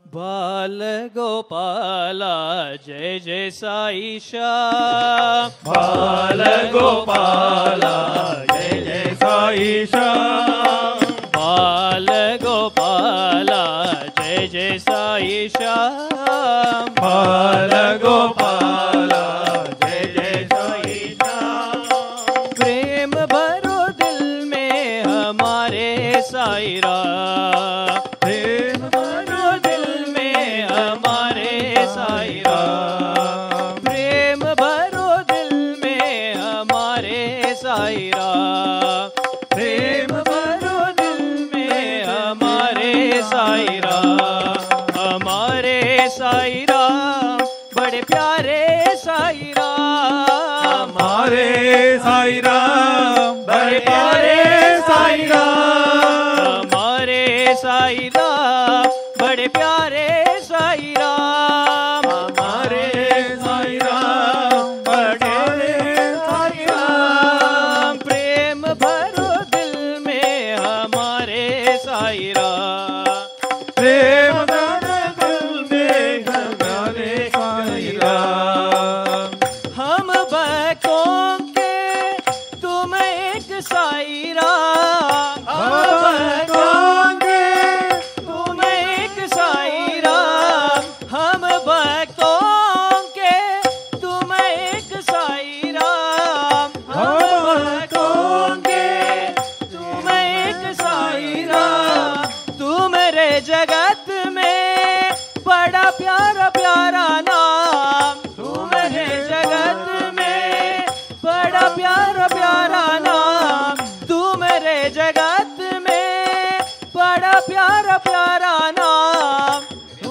बाल गोपाला जय जय साई श्याम। बाल गोपाला जय जय साई श्याम। बाल गोपाला जय जय साई श्याम। बाल गोपाला जय जय साई श्याम। प्रेम भरो दिल में हमारे साई राम। प्रेम भरो दिल में हमारे साई राम। प्रेम भरो दिल में हमारे साई राम। प्रेम भरो दिल में हमारे साई राम। हमारे साई राम बड़े प्यारे साई राम। हमारे साई राम बड़े प्यारे साई राम। हमारे साई राम बड़े प्यारे साई राम। हमारे साई राम बड़े साई राम। प्रेम भरो दिल में हमारे साई राम। प्रेम भरो दिल में हमारे साई राम। हम भक्तों के तुम एक साई राम। हम भक्तों के तुम एक साई राम। हम भक्तों के तुम एक साई राम। हम भक्तों के तुम एक साई राम। तुम्हारे जगत में बड़ा प्यारा प्यारा नाम। तुम्हारे जगत में बड़ा प्यारा प्यारा नाम। तुम्हारे जगत में बड़ा प्यारा प्यारा नाम।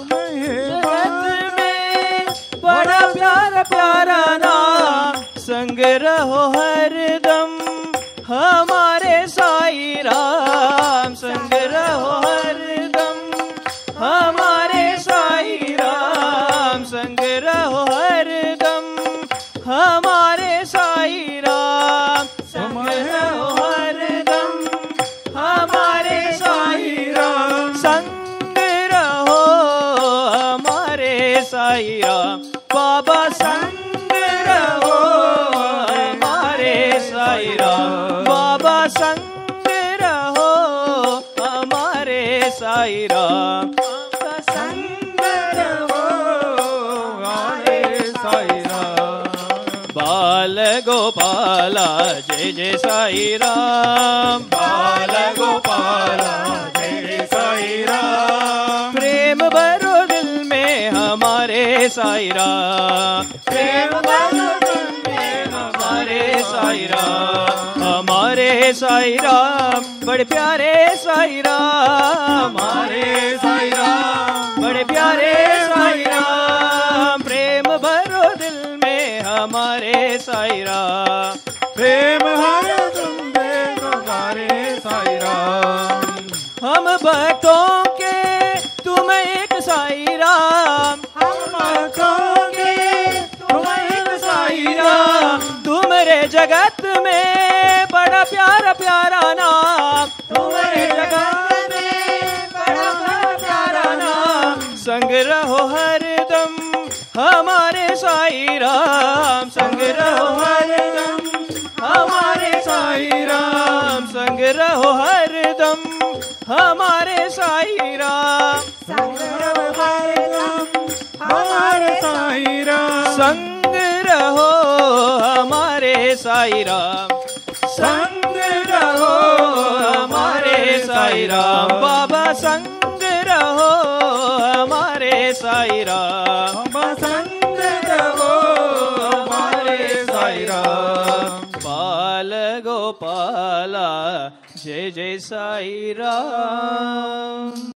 जगत में बड़ा प्यारा प्यारा नाम। संग रहो हरदम हमारे साई राम। संग रहो हरदम हमारे साई राम। संग रहो हरदम हमारे साई राम। संग रहो हरदम हमारे साई राम। संग रहो हमारे साई राम। बाबा संग रहो हमारे साई राम। बाबा संग रहो हमारे साई राम। बाबा संग रहो हमारे साई राम। बाल गोपाला जय जय साई राम। बाल गोपाला जय जय साई राम। प्रेम भरो दिल में हमारे साई राम। प्रेम भरो दिल में हमारे साई राम। हमारे साई राम बड़े प्यारे साई राम। हमारे साई राम बड़े प्यारे साई राम। प्रेम भरो दिल में हमारे साई राम। प्रेम हर तुम में हमारे साई राम। हम भक्तों के तुम एक साई राम। हम कहोगे तुम एक साई राम तुम्हारे जगत में बड़ा प्यारा प्यारा नाम। तुम्हारे जगत में बड़ा प्यारा प्यारा नाम। संग रहो हरदम हमारे साई राम। संग रहो हरदम हमारे साई राम। संग रहो हरदम हमारे साई राम। संग रहो हरदम हमारे साई राम। संग रहो हमारे साई राम। संग रहो हमारे साई राम। बाबा संग रहो हमारे साई राम। संग रहो हमारे साई राम। बाल गोपाला जय जय साई राम।